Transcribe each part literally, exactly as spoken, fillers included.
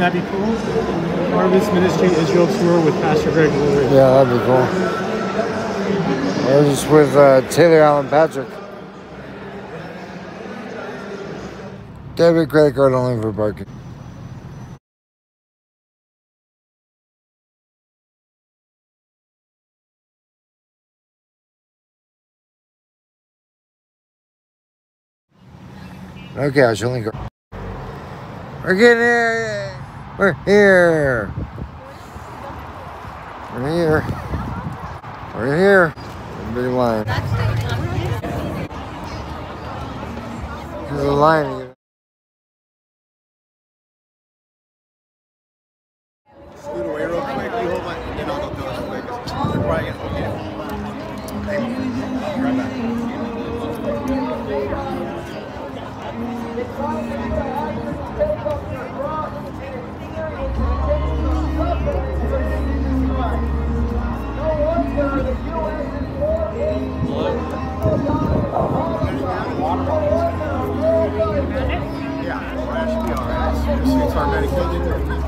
that be cool? Harvest Ministry Israel tour with Pastor Greg Laurie. Yeah, that'd be cool. I was just with uh, Taylor Allen Patrick. Debit credit card only for parking. Okay, I should only go. We're getting here. We're here. We're here. We're here. Everybody lying. There's a line. Scoot away real quick. You hold my, and then I'll go real quick. You're probably gonna okay. Right back. Yeah, that should be alright. It's our medication.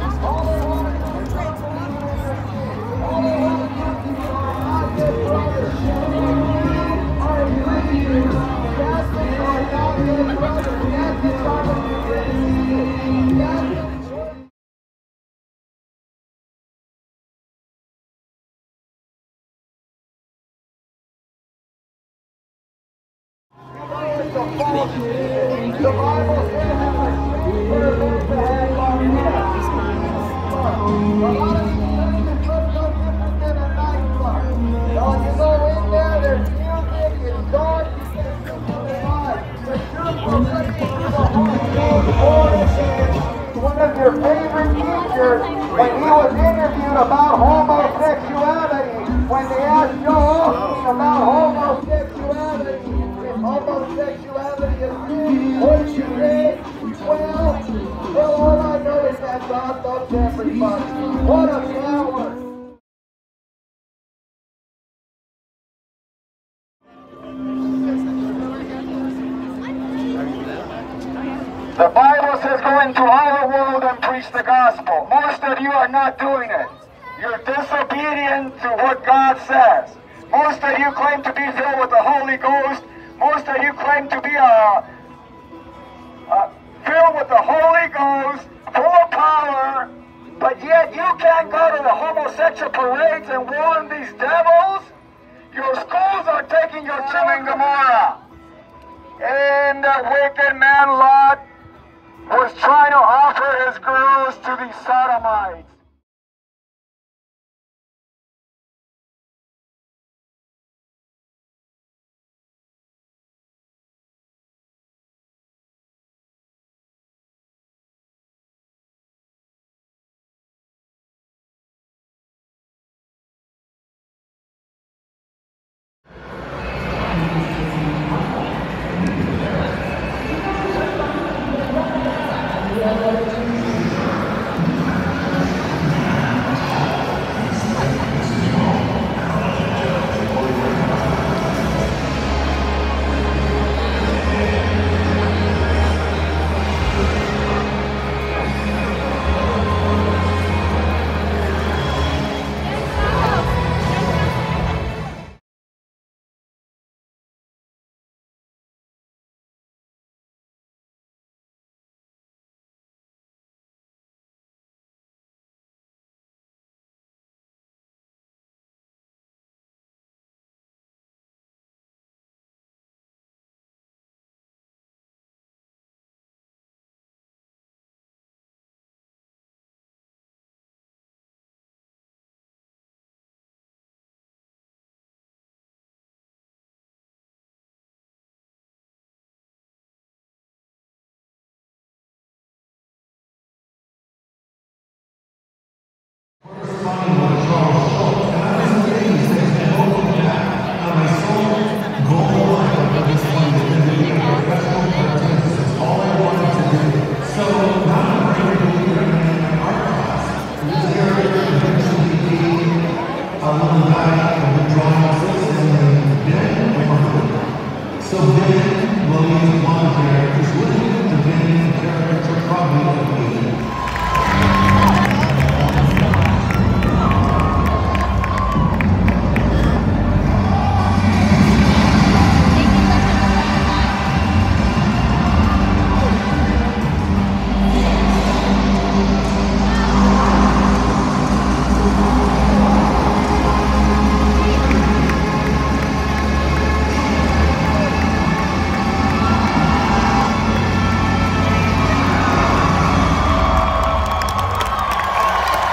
One of your favorite teachers, when he was interviewed about homosexuality, when they asked Joel Osteen about homosexuality, if homosexuality is sin, what did you say? Well, well, all I know is that God loves everybody. What a flower! The Bible says go into all the world and preach the gospel. Most of you are not doing it. You're disobedient to what God says. Most of you claim to be filled with the Holy Ghost. Most of you claim to be uh, uh, filled with the Holy Ghost, full of power, but yet you can't go to the homosexual parades and warn these devils. Your schools are taking your Sodom and Gomorrah. And the wicked man Lot was trying to offer his girls to the Sodomites. So Ben Williams Montana is willing to Ben character probably of me.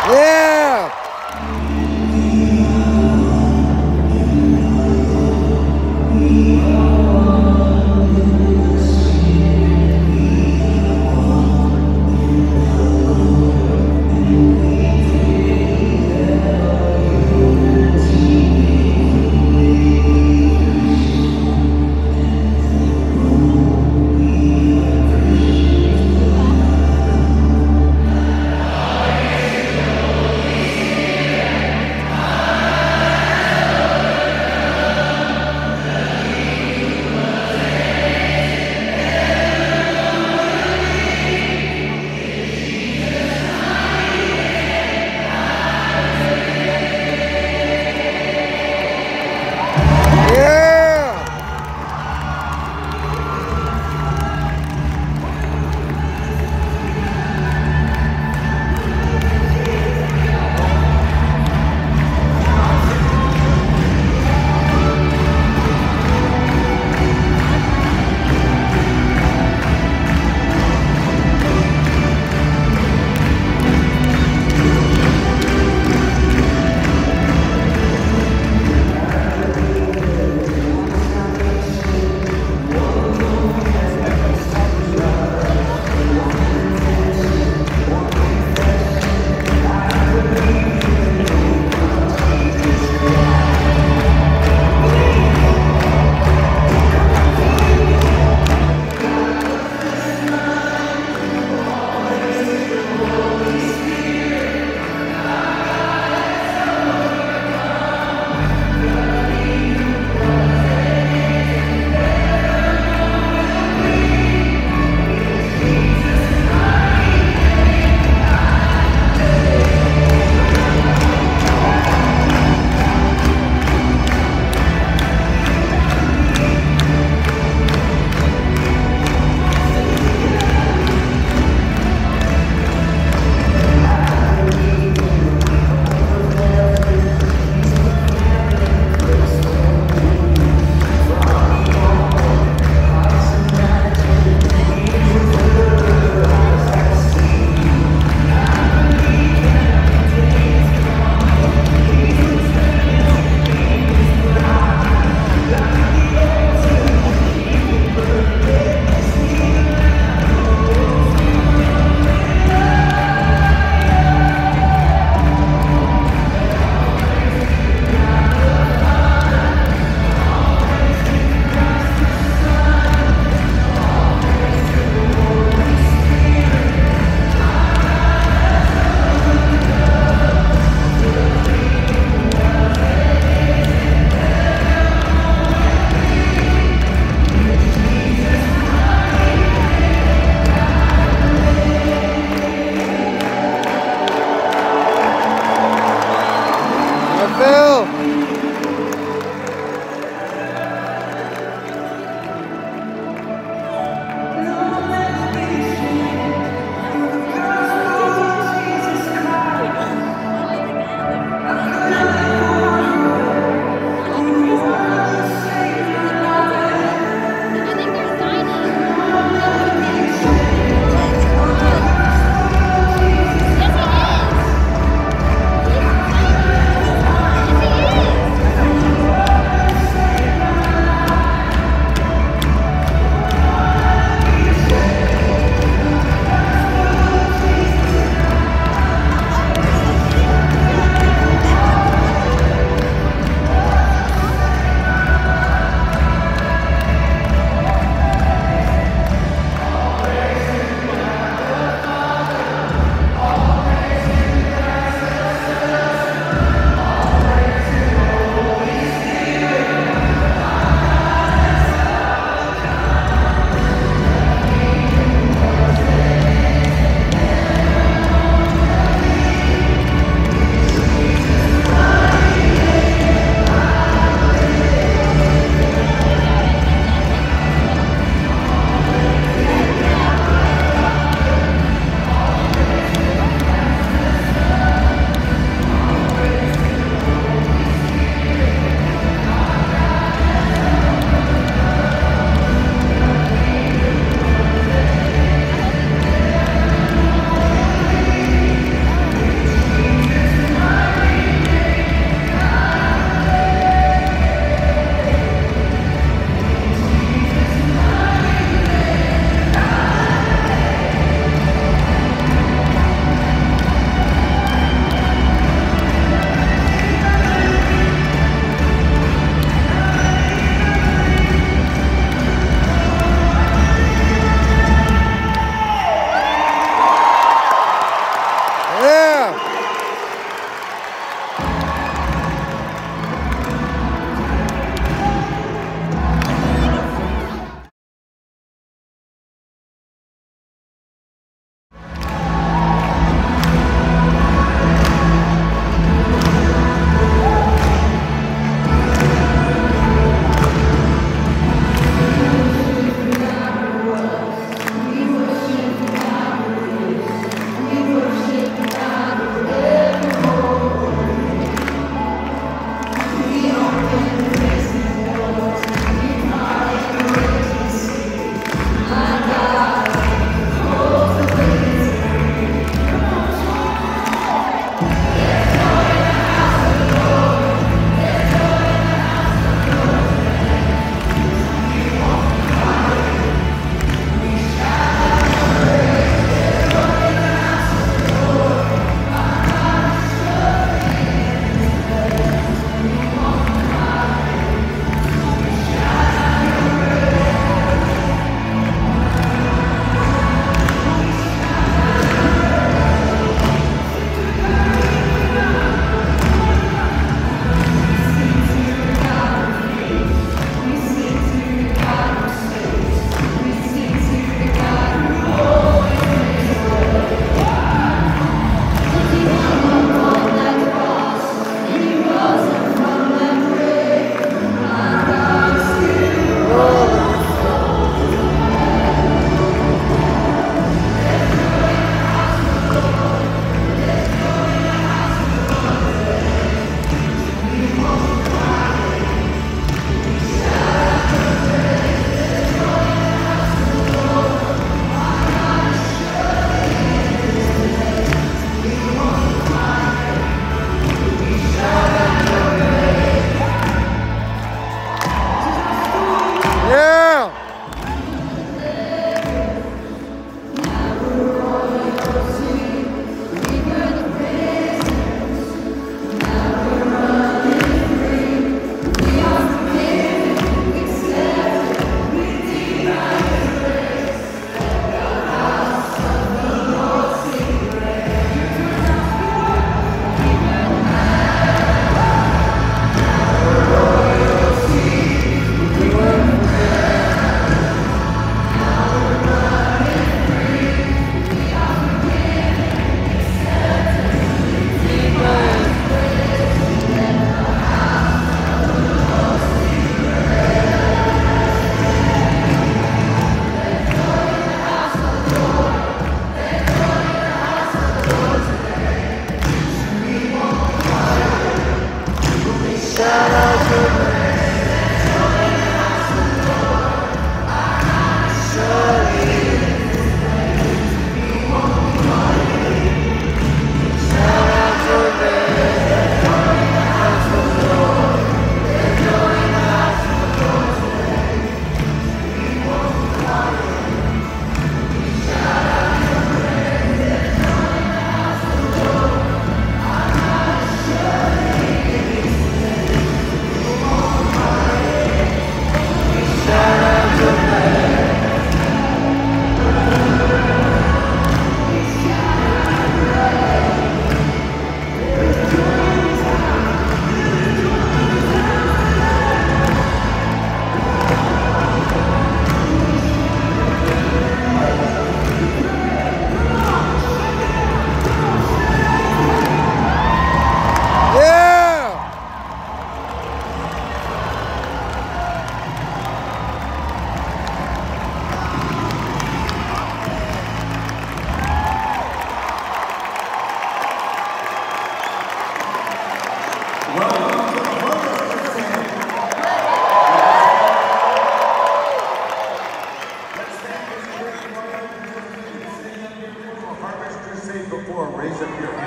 Yeah!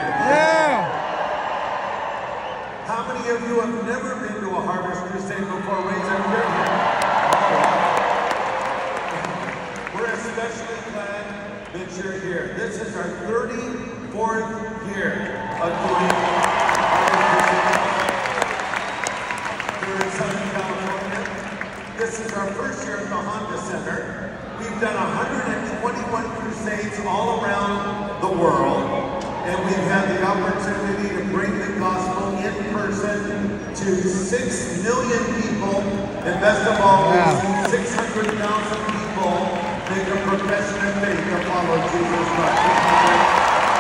Yeah. How many of you have never been to a Harvest Crusade before? Raise up your hand. All right. We're especially glad that you're here. This is our thirty-fourth year of doing Harvest Crusade here in Southern California. This is our first year at the Honda Center. We've done one hundred twenty-one crusades all around the world, and we've had the opportunity to bring the gospel in person to six million people, and best of all, we've seen six hundred thousand people make a profession of faith to follow Jesus Christ.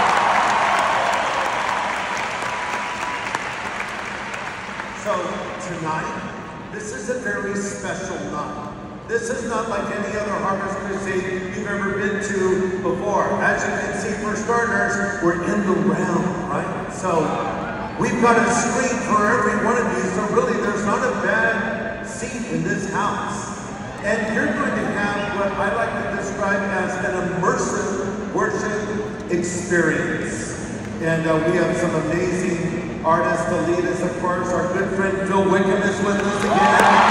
So tonight, this is a very special night. This is not like any other Harvest Crusade you've ever been to before. As you can see, for starters, we're in the round, right? So we've got a screen for every one of you, so really there's not a bad seat in this house. And you're going to have what I like to describe as an immersive worship experience. And uh, we have some amazing artists to lead us, of course. Our good friend Phil Wickham is with us again.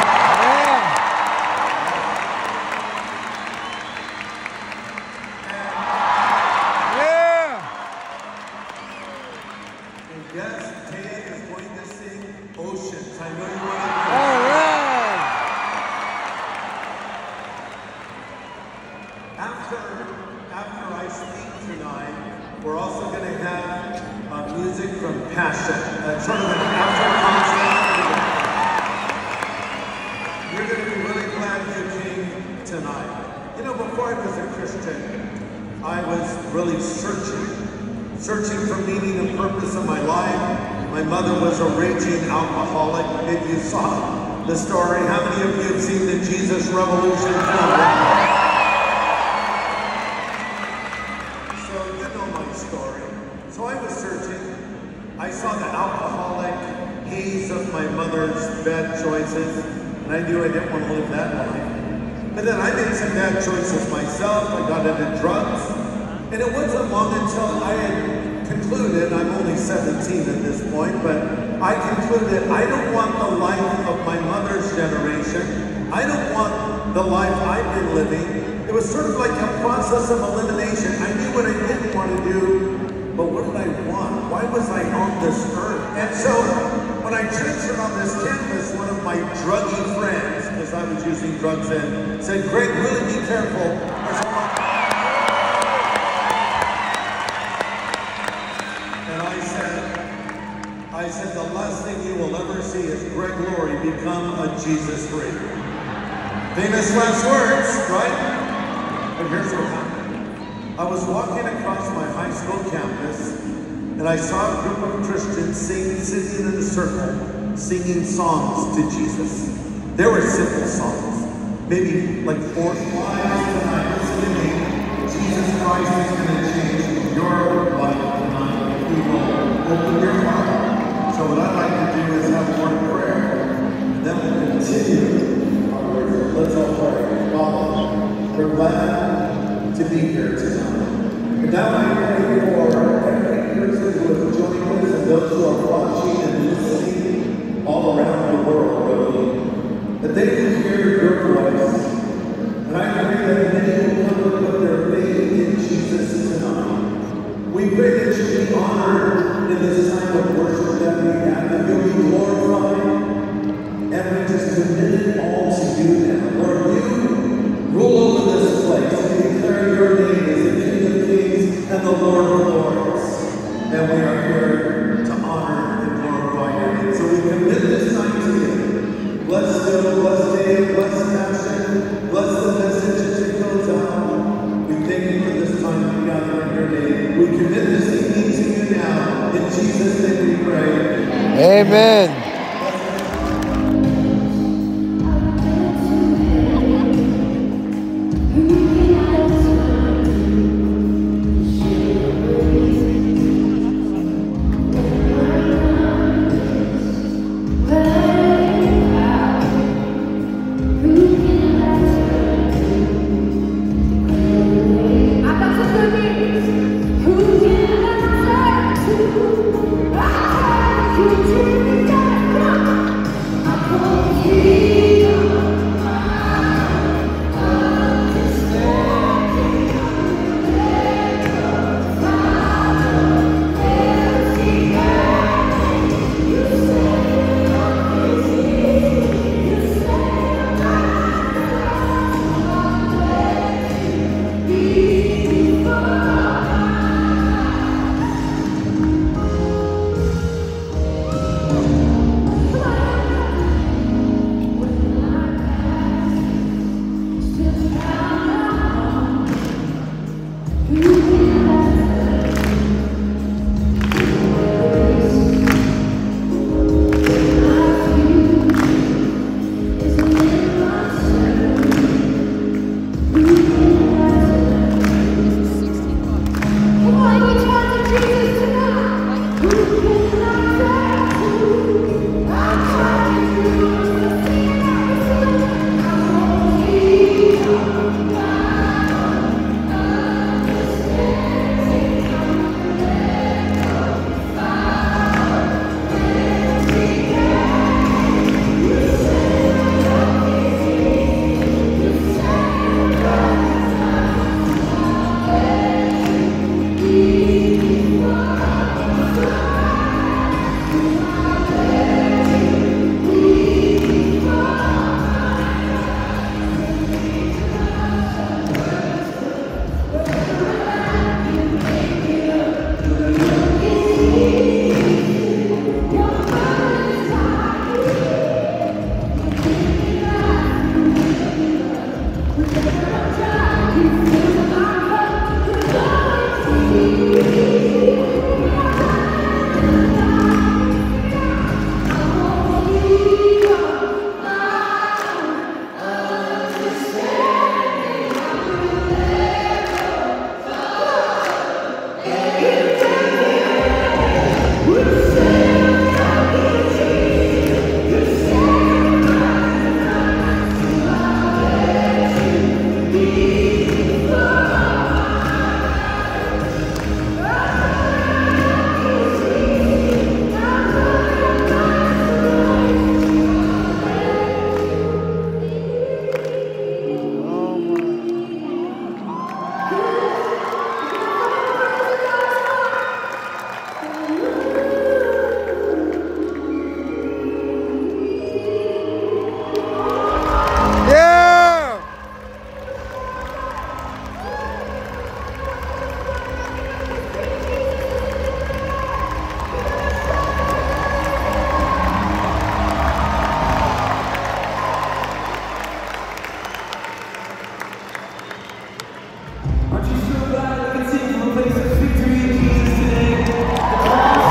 Searching for meaning and purpose in my life. My mother was a raging alcoholic. If you saw the story, how many of you have seen the Jesus Revolution film? So you know my story. So I was searching. I saw the alcoholic haze of my mother's bad choices, and I knew I didn't want to live that life. But then I made some bad choices myself. I got into drugs. And it wasn't long until I had concluded, I'm only seventeen at this point, but I concluded I don't want the life of my mother's generation. I don't want the life I've been living. It was sort of like a process of elimination. I knew what I didn't want to do, but what did I want? Why was I on this earth? And so when I transferred on this campus, one of my druggy friends, because I was using drugs then, said, Greg, really be careful. There's a lot I said, the last thing you will ever see is Greg Laurie become a Jesus freak. Famous last words, right? But here's what happened. I was walking across my high school campus, and I saw a group of Christians sing, sitting in a circle, singing songs to Jesus. They were simple songs, maybe like four, five tonight. Listen to me. Jesus Christ is going to change your life tonight if you will open your heart. So what I'd like to do is have a word of prayer, and then we'll continue our worship. Let's all pray. Father, we're glad to be here tonight. And now I pray for every person who is joining us and those who are watching and listening all around the world, really, that they can hear your voice. And I pray that many will come to put their faith in Jesus tonight. We pray that you be honored in this time of worship that we have, that you'll be glorified, and we just commit it all to you now. Lord, you rule over this place and declare your name as the King of Kings and the Lord of Lords. And we are here to honor and glorify your name. So we commit this time to you. Bless Bill, bless Dave, bless Passion, bless the message as it goes out. We thank you for this time together in your name. We commit this evening to you now. In Jesus' name we pray. Amen. Who can answer to Aren't you so glad we can sing from a place of victory in Jesus today? The cross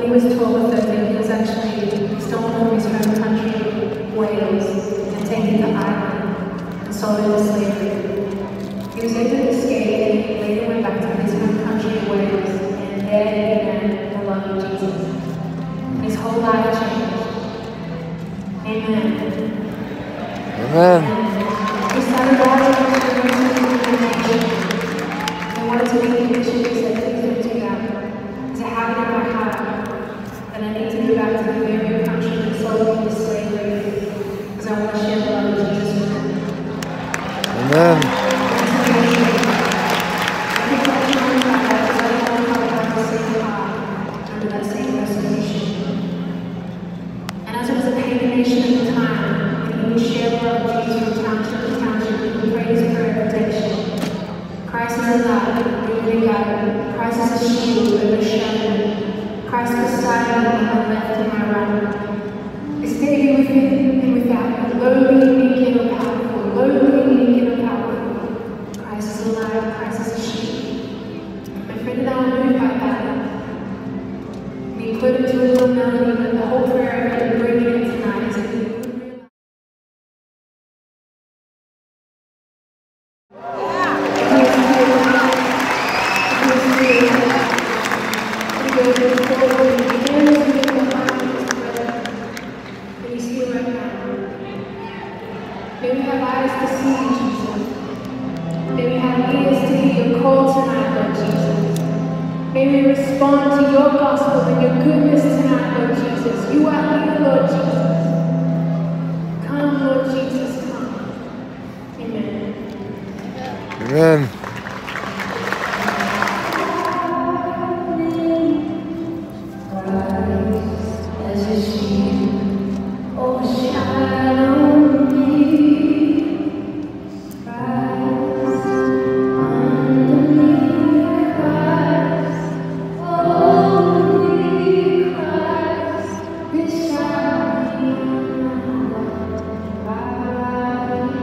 he was twelve or thirteen, he was actually stolen from his home country, Wales, and taken to Ireland and sold into slavery. He was able to escape and he later went back to his home country, Wales, and there he began the love of Jesus. His whole life changed. Amen. Amen. He started writing to the nation. I wanted to be a missionary, so please don't do that. It's a habit in my heart that I need to go back to the very country that sold me into slavery because I want to share the love of Jesus with them. Amen. I think I'll be doing that because I don't want to have the same heart under that same restoration. And as it was a pagan nation at the time, and he would share the love of Jesus from township to township, he would pray his prayer of protection. Christ is alive, living God. Christ is a shield and a shadow. Christ beside me on my left and my right. Is David within and without me, lowly, meek, and powerful, lowly, meek, and powerful. Christ is alive, Christ is a shield. My friend and I were moved by that. We put it to a little melody, but the whole prayer I'm bringing it tonight is that may we have eyes to see you, Jesus. May we have ears to hear your call tonight, Lord Jesus. May we respond to your gospel and your goodness tonight, Lord Jesus. You are here, Lord Jesus. Come, Lord Jesus, come. Amen. Amen. As a shield, overshadow me. Christ, underneath Christ, only Christ, beside me on my right.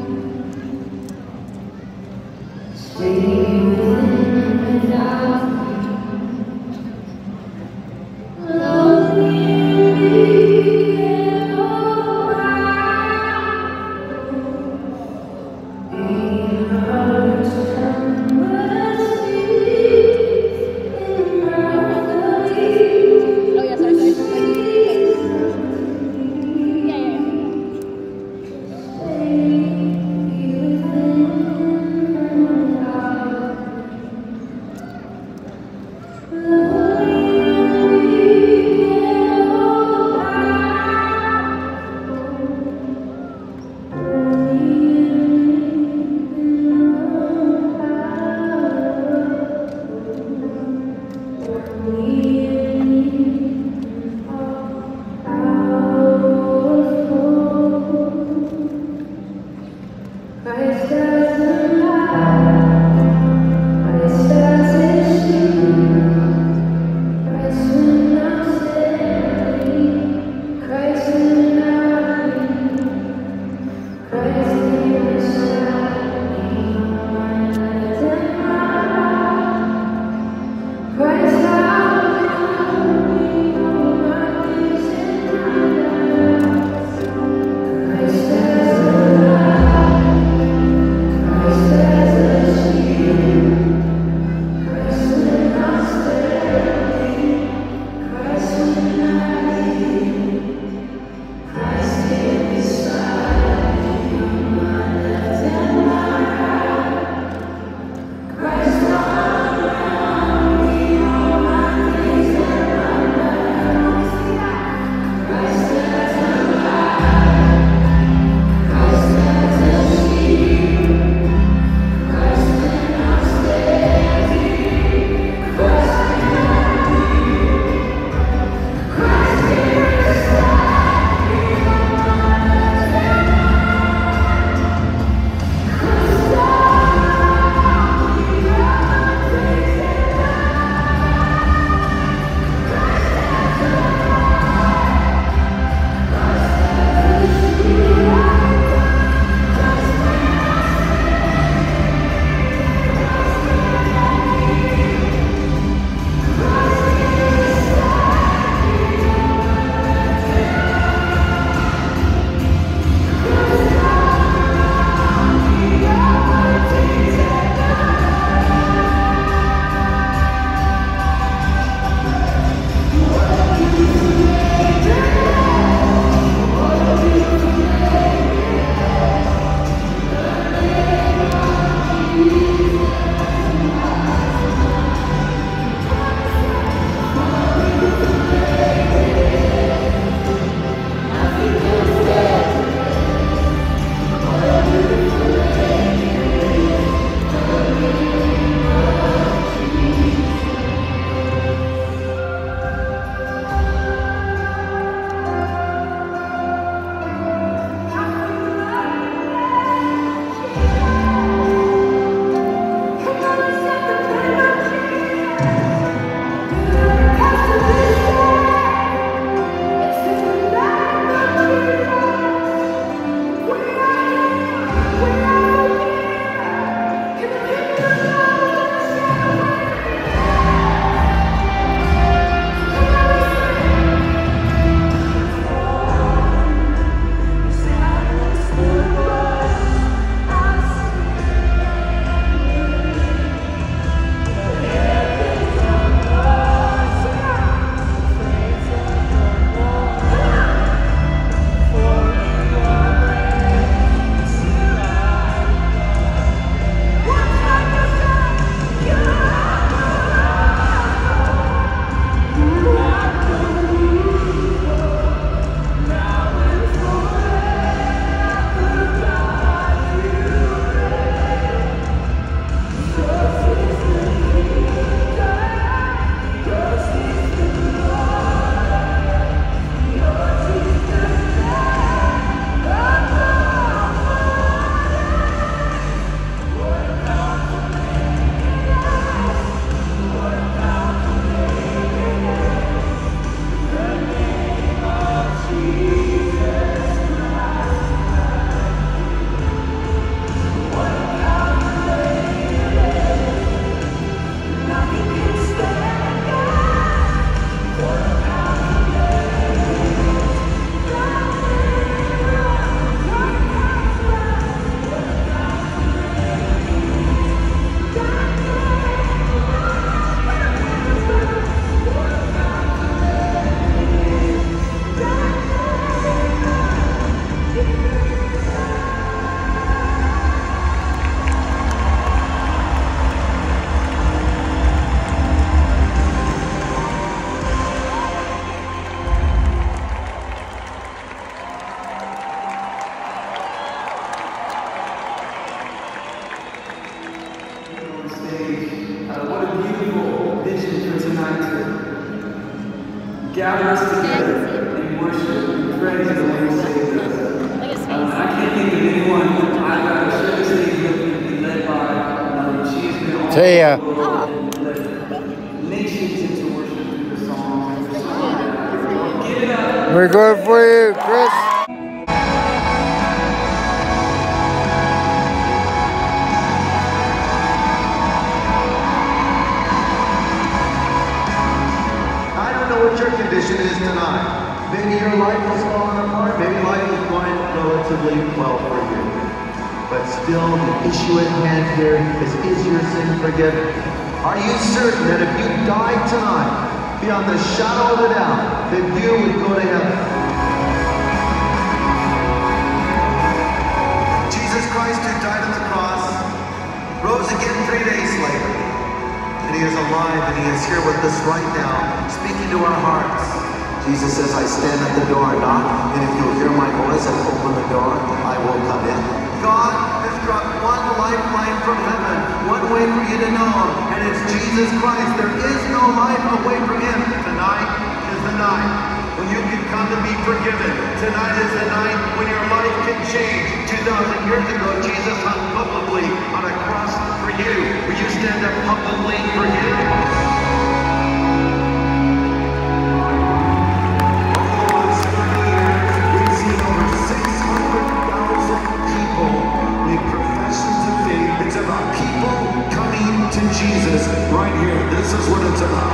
Stay within without me. gather us together in worship and praise the Lord and Savior. Um, I can't think of anyone I'd rather share the stage with and be led by. Um, she's been all See ya. over the world and led nations into worship through the songs. Give it up. We're good for you, Chris. I don't know what your condition is tonight. Maybe your life is falling apart. Maybe life is going relatively well for you. But still, the issue at hand here is, is your sin forgiven? Are you certain that if you died tonight, beyond the shadow of a doubt, that you would go to heaven? Jesus Christ, who died on the cross, rose again three days later. And he is alive and he is here with us right now, speaking to our hearts. Jesus says, I stand at the door and knock, and if you'll hear my voice and open the door, I will come in. God has dropped one lifeline from heaven, one way for you to know him, and it's Jesus Christ. There is no life away from him. Tonight is the night when you can come and be forgiven. Tonight is the night when your life can change. two thousand years ago, Jesus hung publicly on a cross for you. Will you stand up publicly for him? To Jesus right here. This is what it's about.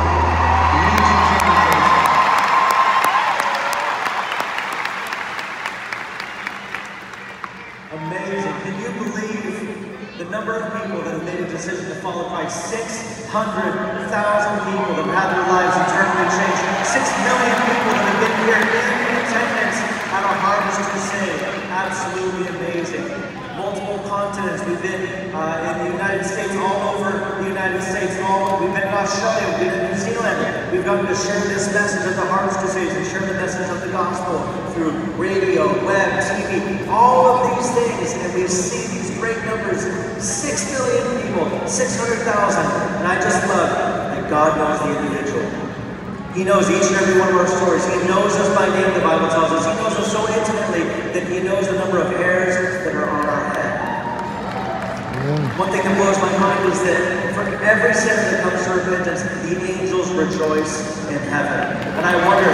Amazing. Can you believe the number of people that have made a decision to follow Christ? six hundred thousand people that have had their lives eternally changed. six million people that have been here in attendance at our Harvest Crusade. Absolutely amazing. Multiple continents. We've been uh, in the United States, all over the United States. All we've been in Australia. We've been in New Zealand. We've gotten to share this message of the Harvest Crusades and share the message of the gospel through radio, web, T V, all of these things, and we've seen these great numbers. Six million people, six hundred thousand, and I just love that God knows the individual. He knows each and every one of our stories. He knows us by name, the Bible tells us. He knows us so intimately that he knows the number of hairs that are on our head. Yeah. One thing that blows my mind is that for every sinner that comes to repentance, the angels rejoice in heaven. And I wonder,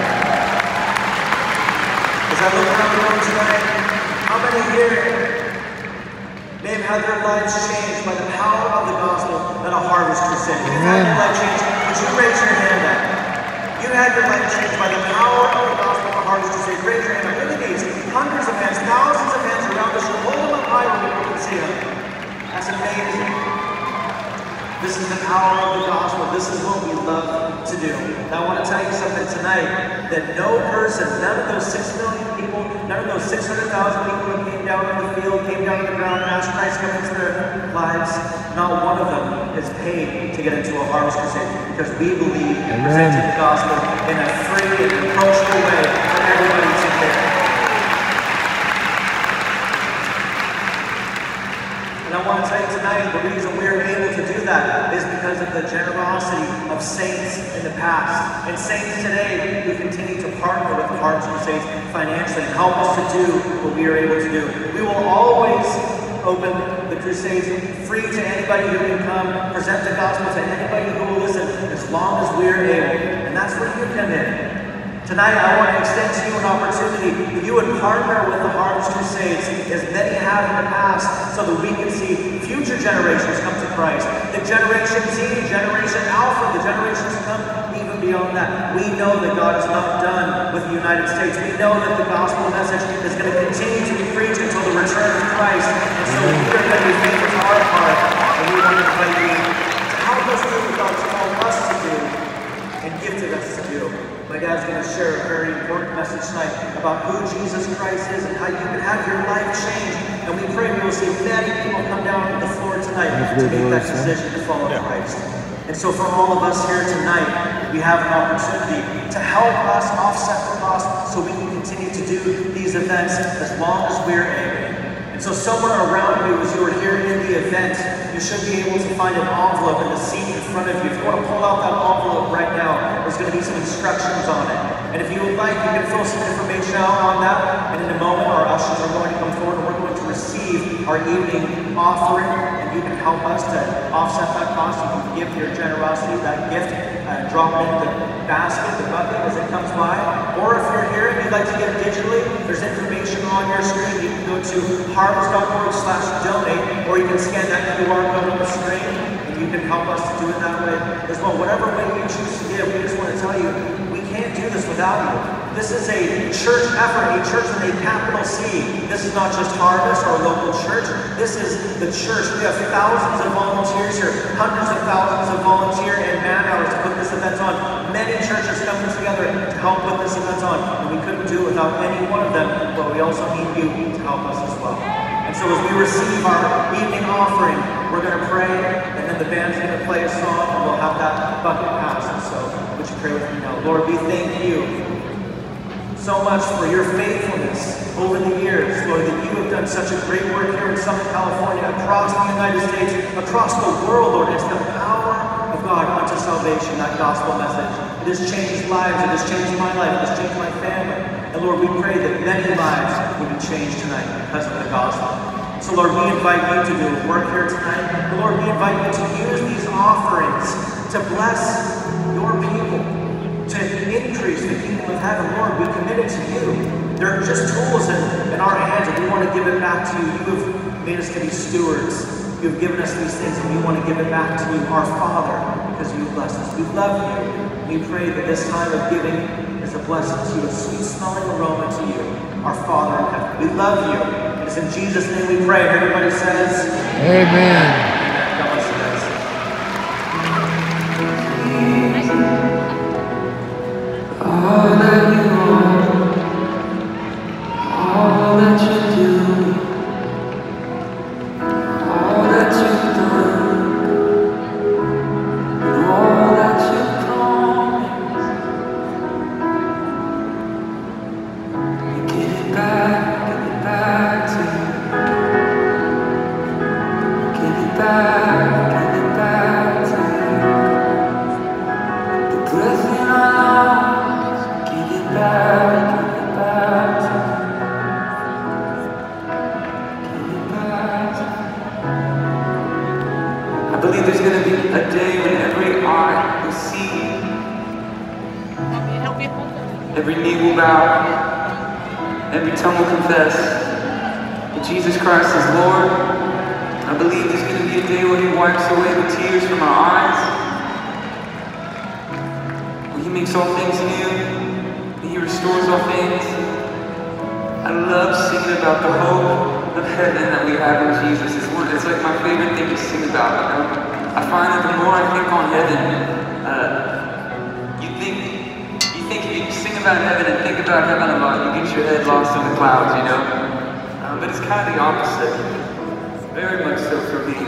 as I look around the room tonight, how many here may have had their lives changed by the power of the gospel at a Harvest Crusade? You've had your life changed. Would you raise your hand up? You had your life changed by the power of the gospel of Harvest Crusade. Raise your hand up. Look at these. Hundreds of hands, thousands of hands around us. You hold them up high where people can see them. That's amazing. This is the power of the gospel. This is what we love to do. Now I want to tell you something tonight, that no person, none of those six million people, none of those six hundred thousand people who came down in the field, came down to the ground, asked Christ to come into their lives, not one of them is paid to get into a Harvest Crusade, because we believe in presenting the gospel in a free and approachable way for everybody to hear. And I want to tell you tonight, the reason we're able to do that is because of the generosity of saints in the past. And saints today who continue to partner with the Harvest Crusades financially, help us to do what we are able to do. We will always open the Crusades free to anybody who can come, present the gospel to anybody who will listen, as long as we're able. And that's where you come in. Tonight, I want to extend to you an opportunity that you would partner with the Harvest Crusades, as many have in the past, so that we can see future generations come to Christ. The Generation Z, Generation Alpha, the generations to come even beyond that. We know that God is not done with the United States. We know that the gospel message is going to continue to be preached until the return of Christ. And so we are going to be faithful to our part, and we want to invite you to help us do what God's called us to do and gifted us to do. My dad's going to share a very important message tonight about who Jesus Christ is and how you can have your life changed. And we pray we will see many people come down to the floor tonight to make that decision to follow yeah. Christ. And so for all of us here tonight, we have an opportunity to help us offset the cost so we can continue to do these events as long as we're able. And so somewhere around you, as you were here in the event, you should be able to find an envelope in the seat in front of you. If you want to pull out that envelope right now, there's going to be some instructions on it. And if you would like, you can fill some information out on that. And in a moment, our ushers are going to come forward and we're going to receive our evening offering. And you can help us to offset that cost. You can give your generosity, that gift, uh, drop it in the basket, the bucket as it comes by. Or if you're here and you'd like to give digitally, there's information on your screen. You can go to harvest dot org slash donate, or you can scan that Q R code on the screen, and you can help us to do it that way as well. Whatever way you choose to give, we just want to tell you, we can't do this without you. This is a church effort, a church with a capital C. This is not just Harvest, our local church. This is the church. We have thousands of volunteers here, hundreds of thousands of volunteer and man hours to put this event on. Many churches coming together to help put this event on, and we couldn't do it without any one of them, but we also need you to help us as well. And so as we receive our evening offering, we're going to pray, and then the band's going to play a song, and we'll have that bucket pass. And so would you pray with me now? Lord, we thank you so much for your faithfulness over the years, Lord, that you have done such a great work here in Southern California, across the United States, across the world, Lord. It's the power of God unto salvation, that gospel message. It has changed lives, it has changed my life, it has changed my family. And Lord, we pray that many lives will be changed tonight because of the gospel. So Lord, we invite you to do work here tonight. And Lord, we invite you to use these offerings to bless your people, to increase the kingdom of heaven. Lord, we commit it to you. They're just tools in, in our hands, and we want to give it back to you. You have made us to be stewards. You have given us these things, and we want to give it back to you, our Father, because you have blessed us. We love you. We pray that this time of giving is a blessing to you, a sweet-smelling aroma to you, our Father in heaven. We love you. It is in Jesus' name we pray. And everybody says, Amen. God bless you guys. All that you are, all that you do, all that you've done, and all that you promised, you give it back, give it back to you. Give it back, give it back to you. The breath in our lungs, give it back, give it back to you. Give it back to you. I believe there's going to be a day when every eye will see, every knee will bow, every tongue will confess that Jesus Christ is Lord. I believe there's going to be a day where He wipes away the tears from our eyes, where He makes all things new, and He restores all things. I love singing about the hope of heaven that we have in Jesus. It's, one, it's like my favorite thing to sing about. You know? I find that the more I think on heaven, uh, you think, you think if you sing about heaven and think about heaven a lot, you get your head lost in the clouds, you know? Uh, but it's kind of the opposite. Very much so for me.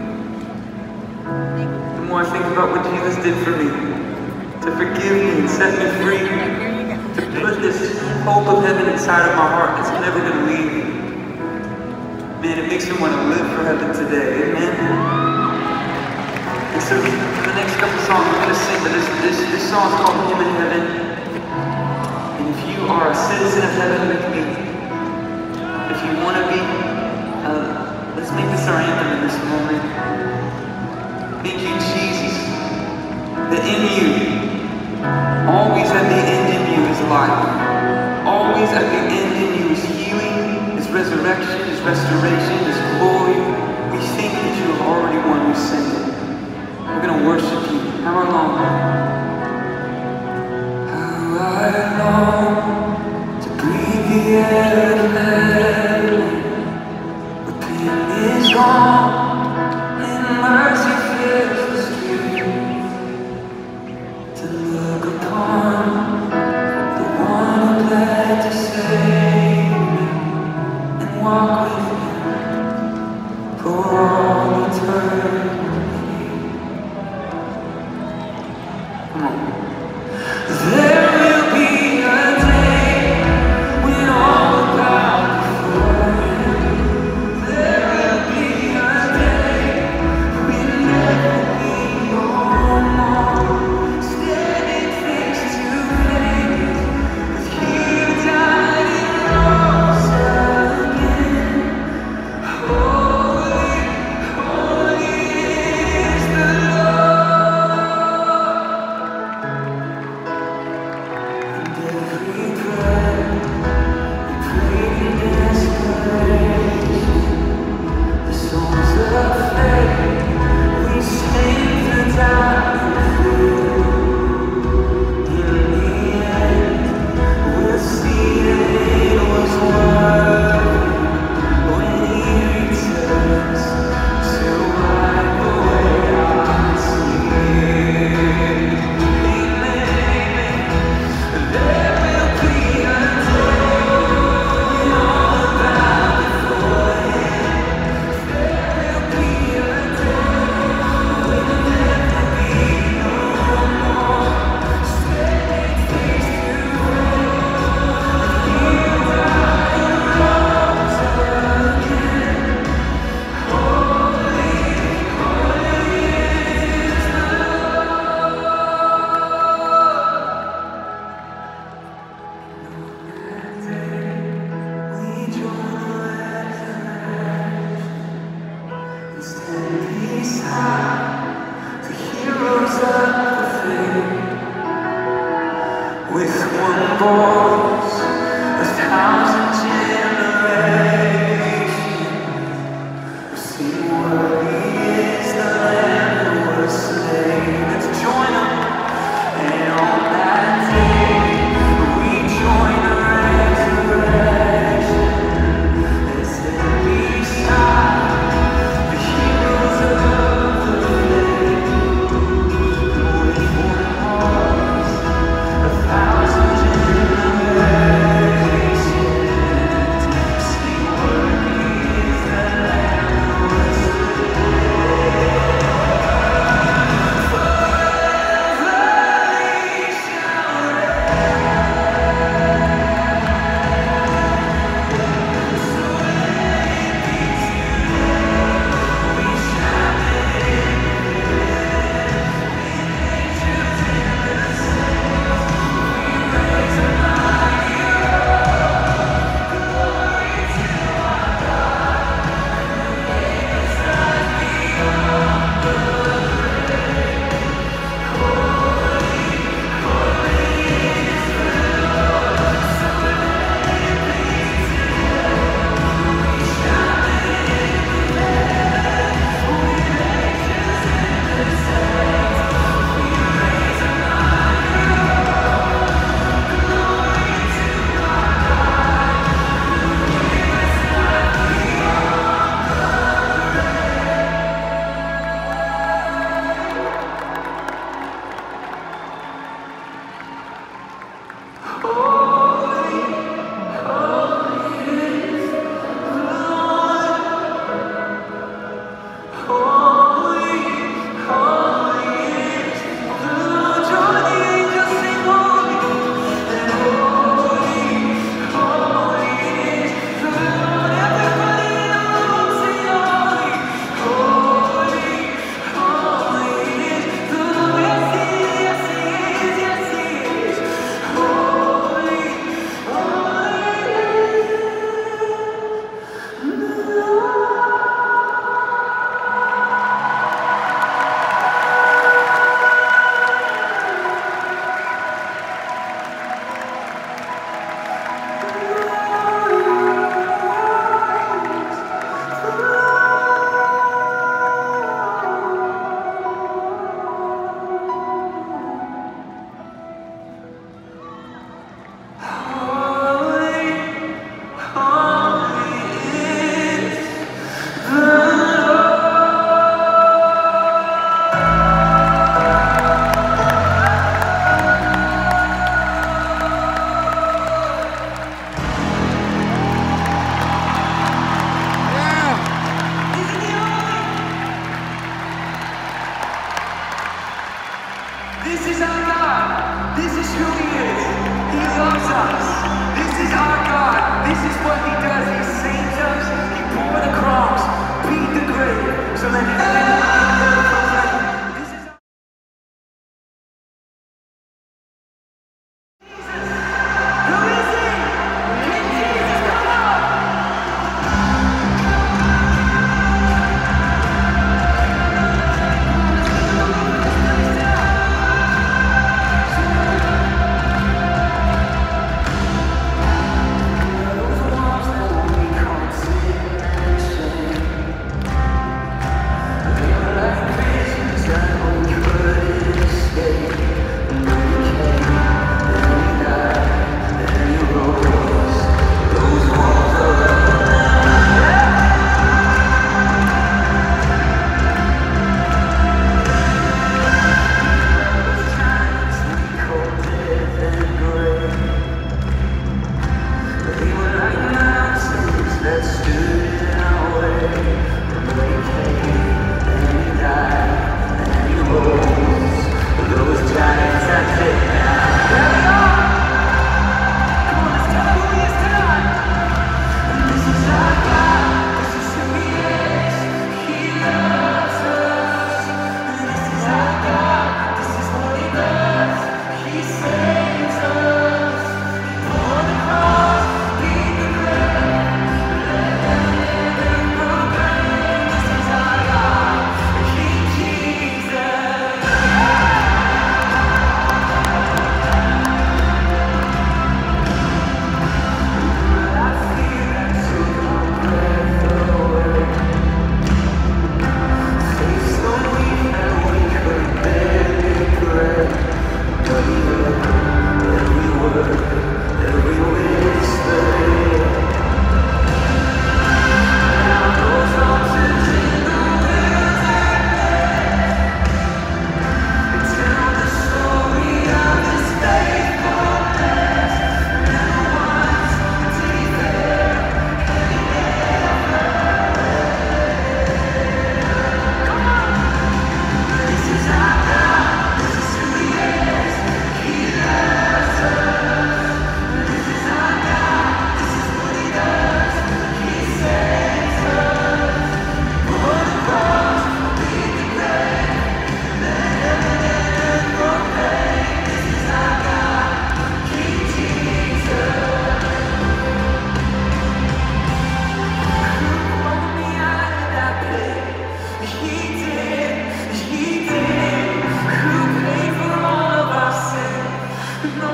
The more I think about what Jesus did for me, to forgive me and set me free, to put this hope of heaven inside of my heart that's never going to leave me. Man, it makes me want to live for heaven today. Amen? And so for the next couple songs, we're going to sing, but this, this, this song is called Him in Heaven. And if you are a citizen of heaven with me, if you want to be, uh, let's make this our anthem in this moment. Thank you, Jesus, that in you, always at the end in you is life. Always at the end in you is healing, is resurrection, is restoration, is glory. We think that you have already won. We sing it. We're going to worship you. How long? How I long to breathe the air of heaven. Is wrong, and mercy fills the street. To look upon the one who bled to save me, and walk with Him for all eternity. Come on. There will be a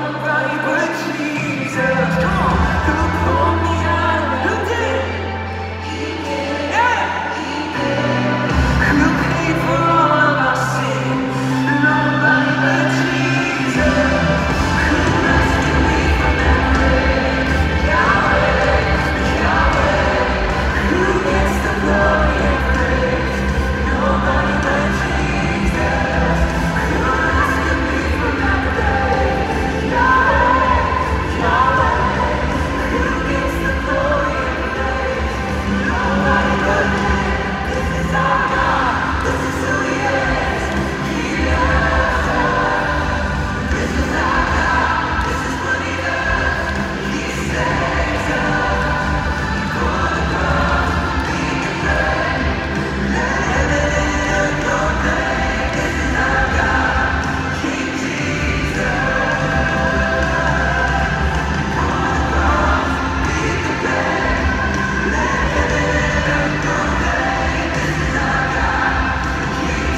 nobody but Jesus. Come on, who pulled me out? Who did? He did. Yeah. He did. Who paid for all of our sin? Nobody but Jesus. Who rescued me from that grave? Yahweh, Yahweh. Who gets the glory and praise? Nobody but Jesus. Who rescued me from that grave? Yahweh, Yahweh. Who gets the glory and praise? Nobody but Him. This is our God. This is who He is. He loves us. This is our God. This is what He does. He saves us. For the cross, He can pray. Let heaven and earth proclaim. This is our God, King Jesus. For the cross, He can pray. Let heaven and earth proclaim. This is our God, King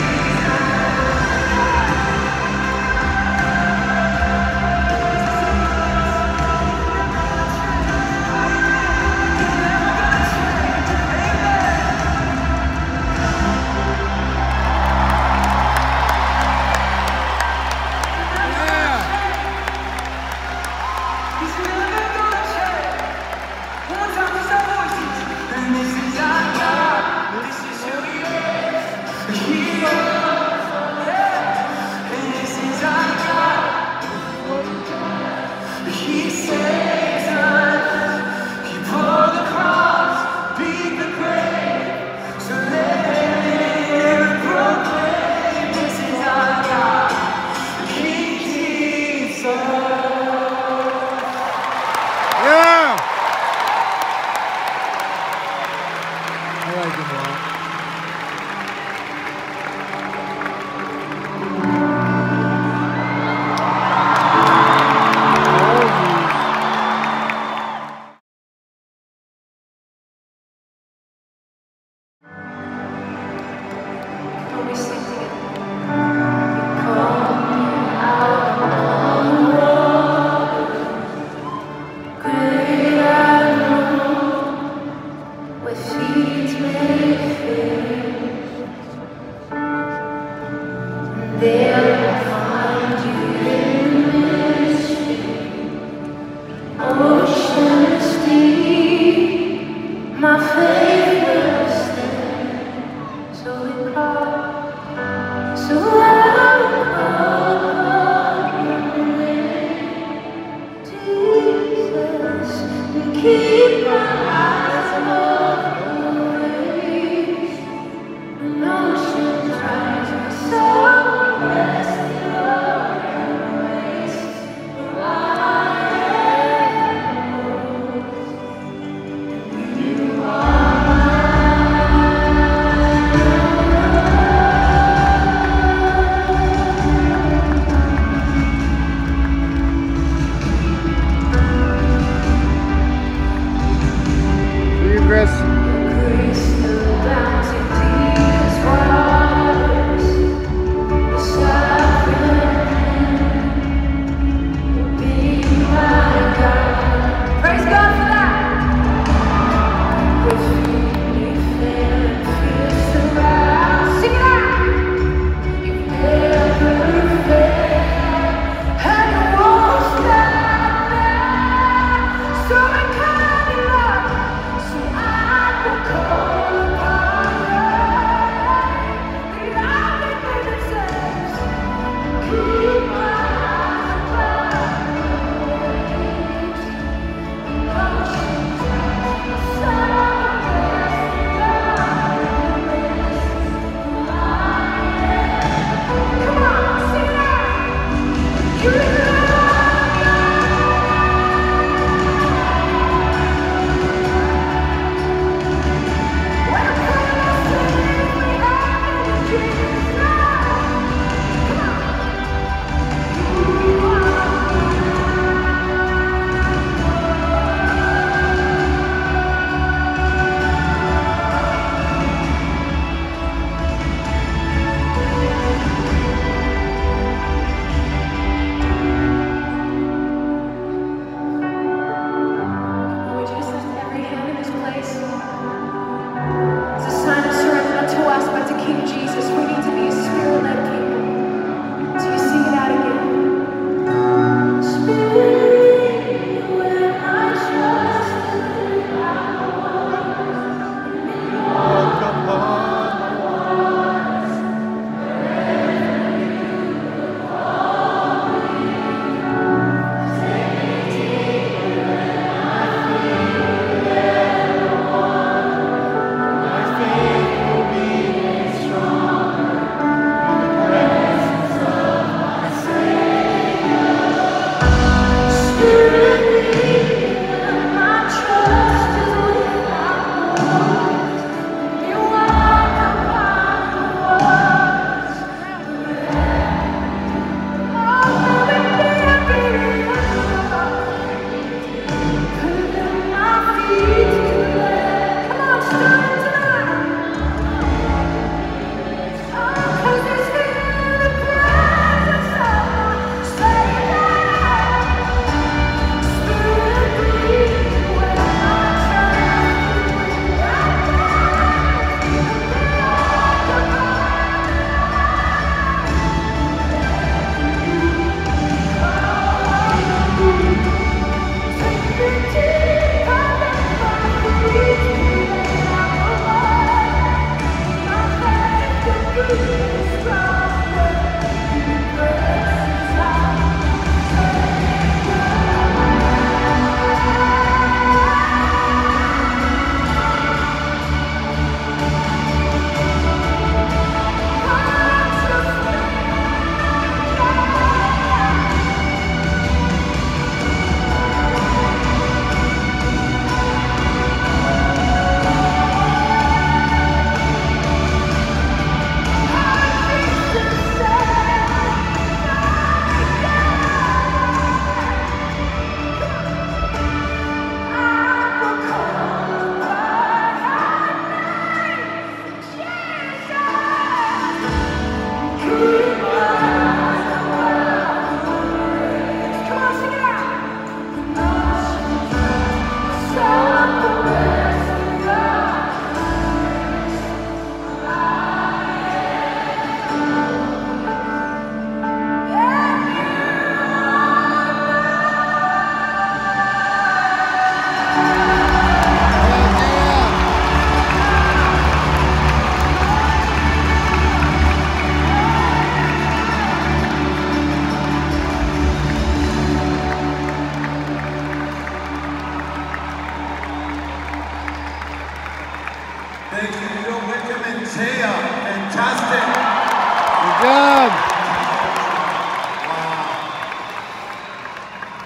He's never gonna change. One more time, just our voices. And this is our God. This is who He is. He loves us. Yeah. And this is our God. He saves us. He bore the cross, beat the grave. So let heaven proclaim. This is our God, King Jesus. Yeah! I like him a lot. Can we sing together? You call me out on the waters, great unknown, where feet may fail. There I find you in mystery, oceans deep, my faith will stand. So we call. So I will call on your name, Jesus, and keep my eyes above the waves. When oceans rise, my soul rests in your embrace. For I am yours, and you are mine.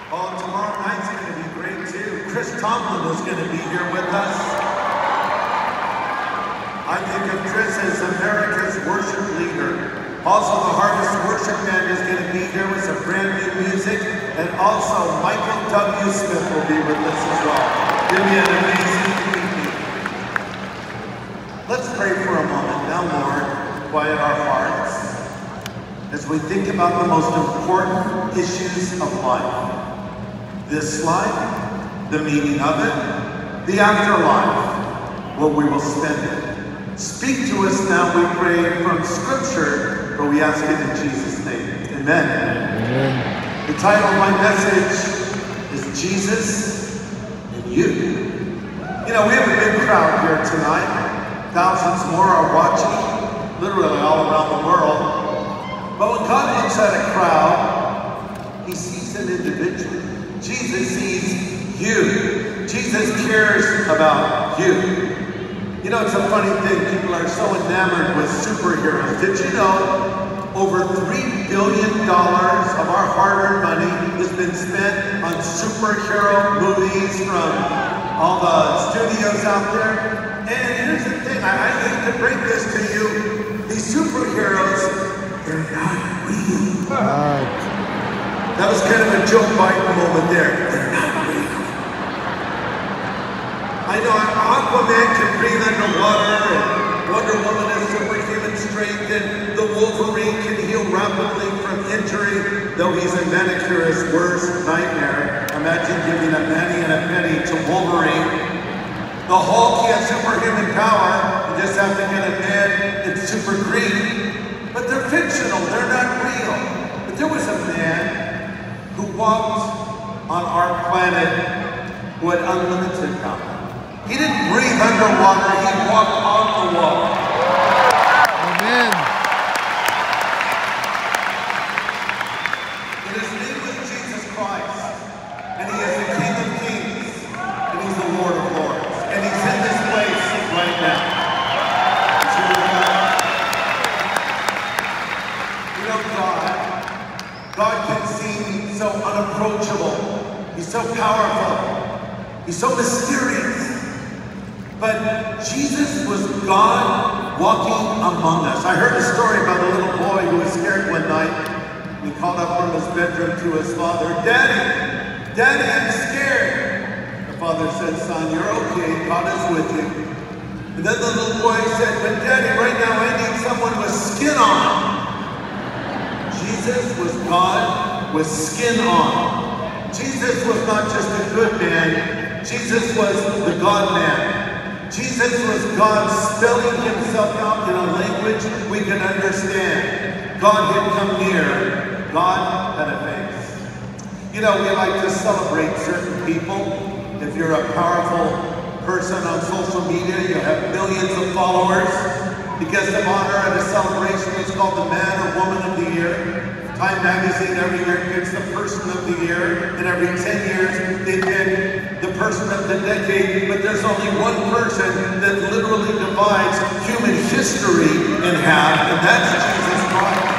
Oh, tomorrow night's going to be great too. Chris Tomlin is going to be here with us. I think of Chris as America's worship leader. Also, the Harvest Worship Band is going to be here with some brand new music. And also, Michael W. Smith will be with us as well. Give me an amazing evening. Let's pray for a moment. Now, Lord, quiet our hearts as we think about the most important issues of life. This life, the meaning of it, the afterlife, where we will spend it. Speak to us now, we pray, from Scripture, but we ask it in Jesus' name. Amen. Amen. The title of my message is Jesus and You. You know, we have a big crowd here tonight. Thousands more are watching, literally all around the world. But when God looks at a crowd, He sees an individual. Jesus sees you. Jesus cares about you. You know, it's a funny thing. People are so enamored with superheroes. Did you know over three billion dollars of our hard-earned money has been spent on superhero movies from all the studios out there? And here's the thing. I, I hate to break this to you. These superheroes, they're not real. Right. That was kind of a Joe Biden moment there. They're not real. I know Aquaman can breathe underwater, and Wonder Woman has superhuman strength, and the Wolverine can heal rapidly from injury, though he's a manicurist's worst nightmare. Imagine giving a penny and a penny to Wolverine. The Hulk, he has superhuman power. You just have to get a man that's super green. But they're fictional, they're not real. But there was a man who walked on our planet who had unlimited power. He didn't breathe underwater, he walked on the water. Amen. And his name was Jesus Christ. And he is the King of Kings. And he's the Lord of Lords. And he's in this place right now. You know, God, God can seem so unapproachable. He's so powerful. He's so mysterious. But Jesus was God walking among us. I heard a story about a little boy who was scared one night. He called up from his bedroom to his father, Daddy, Daddy, I'm scared. The father said, son, you're okay. God is with you. And then the little boy said, but Daddy, right now I need someone with skin on. Jesus was God with skin on. Jesus was not just a good man. Jesus was the God man. Jesus was God spelling himself out in a language we can understand. God had come near. God had a face. You know, we like to celebrate certain people. If you're a powerful person on social media, you have millions of followers. The guest of honor at a celebration is called the Man or Woman of the Year. Time Magazine every year picks the Person of the Year, and every ten years they pick the Person of the Decade, but there's only one person that literally divides human history in half, and that's Jesus Christ.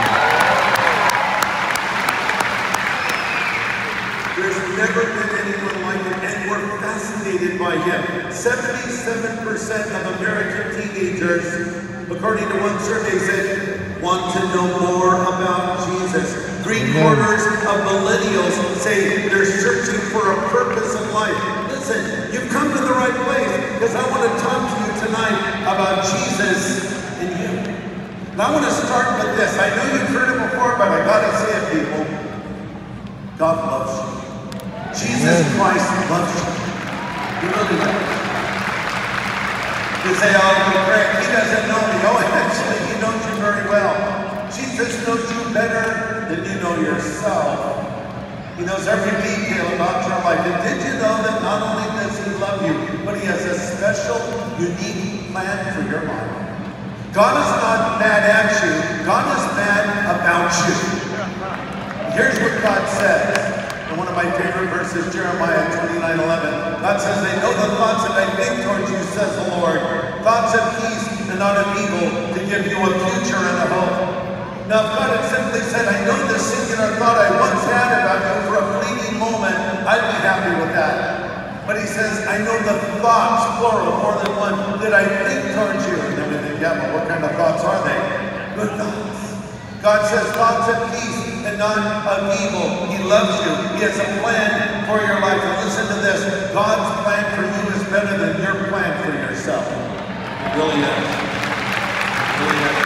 There's never been anyone like him, and we're fascinated by him. seventy-seven percent of American teenagers, according to one survey, said want to know more about Jesus. Three quarters of millennials say they're searching for a purpose in life. Listen, you've come to the right place, because I want to talk to you tonight about Jesus and you. And I want to start with this. I know you've heard it before, but I gotta say it, people. God loves you. Jesus Christ loves you. He really does. You say, oh, Greg, he doesn't know me. Oh, actually, he knows you very well. Jesus knows you better than you know yourself. He knows every detail about your life. And did you know that not only does he love you, but he has a special, unique plan for your life? God is not mad at you. God is mad about you. Here's what God says. And one of my favorite verses, Jeremiah twenty-nine eleven. God says, they know the thoughts that I think towards you, says the Lord. Thoughts of peace and not of evil, to give you a future and a hope. Now, if God had simply said, I know the singular thought I once had about you for a fleeting moment, I'd be happy with that. But he says, I know the thoughts, plural, more than one, that I think towards you. And then we think, yeah, but what kind of thoughts are they? Good thoughts. God says thoughts of peace and not of evil. He loves you. He has a plan for your life. And listen to this. God's plan for you is better than your plan for yourself. It really is. It really is.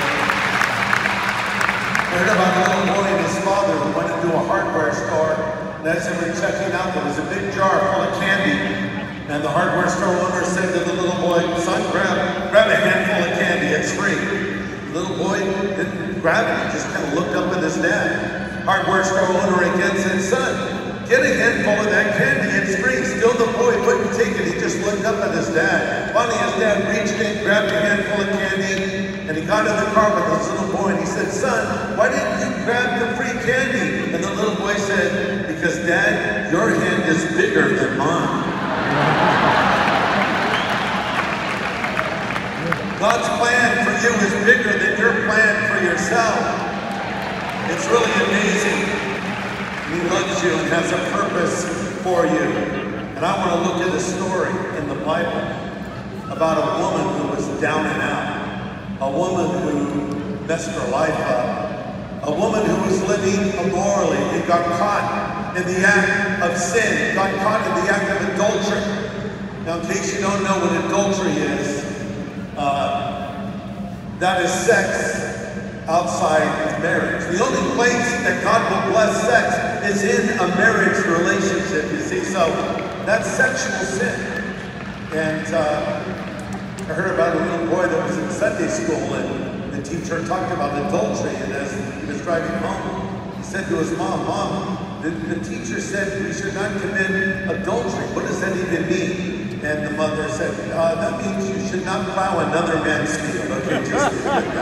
I heard about a little boy and his father who went into a hardware store, and as they were checking out, there was a big jar full of candy. And the hardware store owner said to the little boy, son, grab, grab a handful of candy, it's free. The little boy didn't grab it, he just kind of looked up at his dad. Hardware store owner again said, son, get a handful of that candy, it's free. Still the boy wouldn't take it, he just looked up at his dad. Finally his dad reached in, grabbed a handful of candy, and he got in the car with this little boy and he said, son, why didn't you grab the free candy? And the little boy said, because Dad, your hand is bigger than mine. God's plan for you is bigger than your plan for yourself. It's really amazing. He loves you and has a purpose for you. And I want to look at a story in the Bible about a woman who was down and out. A woman who messed her life up. A woman who was living immorally and got caught in the act of sin, got caught in the act of adultery. Now, in case you don't know what adultery is, uh, that is sex outside of marriage. The only place that God will bless sex is in a marriage relationship, you see. So that's sexual sin. And uh, I heard about a little boy that was in Sunday school, and the teacher talked about adultery, and as he was driving home, he said to his mom, Mom, the, the teacher said we should not commit adultery. What does that even mean? And the mother said, uh, that means you should not plow another man's field. Okay, just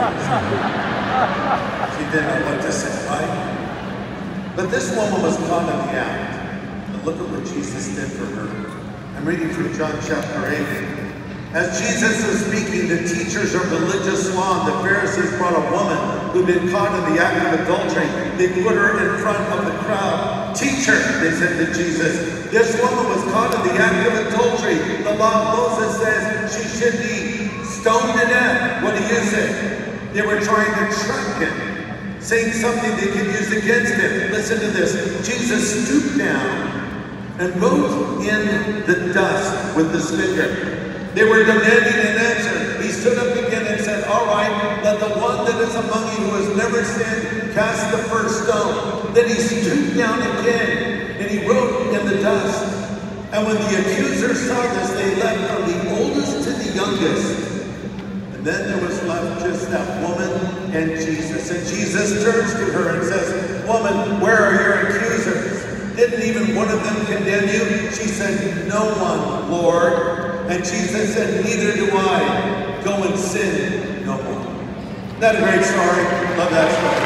she didn't know what to say, right? But this woman was caught in the act. And look at what Jesus did for her. I'm reading from John chapter eight. As Jesus is speaking, the teachers of religious law and the Pharisees brought a woman who'd been caught in the act of adultery. They put her in front of the crowd. Teacher, they said to Jesus, this woman was caught in the act of adultery. The law of Moses says she should be stoned to death. What do you say? They were trying to trap him, saying something they could use against him. Listen to this. Jesus stooped down and wrote in the dust with the spittoon. They were demanding an answer. He stood up again and said, all right, let the one that is among you who has never sinned cast the first stone. Then he stooped down again and he wrote in the dust. And when the accusers saw this, they left from the oldest to the youngest. And then there was left just that woman and Jesus. And Jesus turns to her and says, woman, where are your accusers? Didn't even one of them condemn you? She said, no one, Lord. And Jesus said, neither do I. Go and sin no more. Isn't that a great story? Love that story.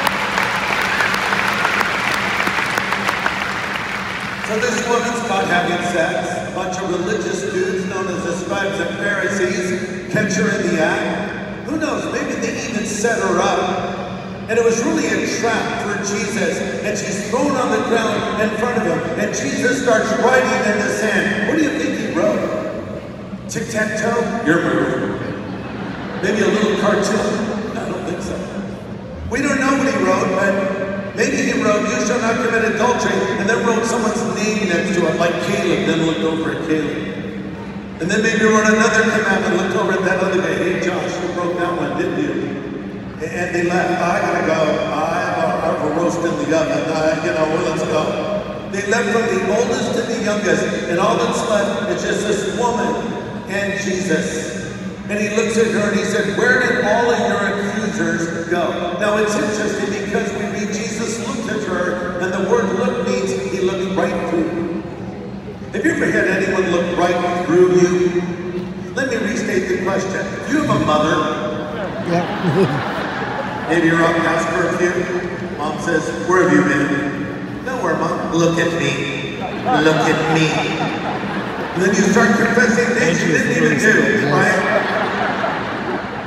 So this woman's caught having sex. A bunch of religious dudes known as the scribes and Pharisees catch her in the act. Who knows? Maybe they even set her up. And it was really a trap for Jesus. And she's thrown on the ground in front of him. And Jesus starts writing in the sand. What do you think he wrote? Tic-tac-toe? Your move. Maybe a little cartoon? I don't think so. We don't know what he wrote, but maybe he wrote, you shall not commit adultery, and then wrote someone's name next to it, like Caleb, then looked over at Caleb. And then maybe wrote another commandment, looked over at that other guy. Hey, Josh, you broke that one, didn't you? And they left. I gotta go. I have a, I have a roast in the oven. I, you know, well, let's go. They left from the oldest to the youngest, and all that's left is just this woman and Jesus. And he looks at her and he said, where did all of your accusers go? Now it's interesting because we read Jesus looked at her, and the word look means he looked right through her. Have you ever had anyone look right through you? Let me restate the question. You have a mother. Yeah. Maybe you're up past curfew. Mom says, where have you been? Nowhere, Mom. Look at me. Look at me. And then you start confessing things you didn't even do, right?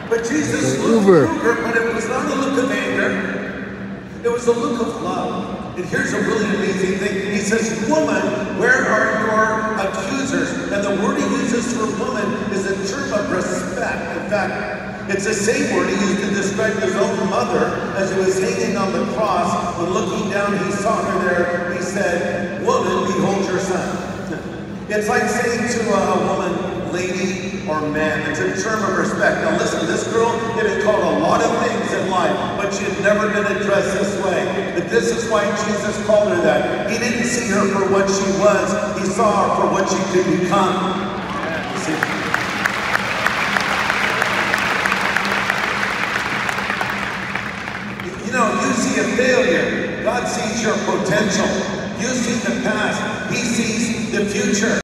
But Jesus Okay, looked Uber. through her, but it was not a look of anger. It was a look of love. And here's a really amazing thing. He says, woman, where are your accusers? And the word he uses for woman is a term of respect. In fact, it's the same word he used to describe his own mother as he was hanging on the cross. When looking down, he saw her there. He said, woman, behold your son. It's like saying to a woman, lady or man. It's a term of respect. Now listen, this girl had been called a lot of things in life, but she had never been addressed this way. But this is why Jesus called her that. He didn't see her for what she was. He saw her for what she could become. See? You know, you see a failure. God sees your potential. You see the past. He sees the future.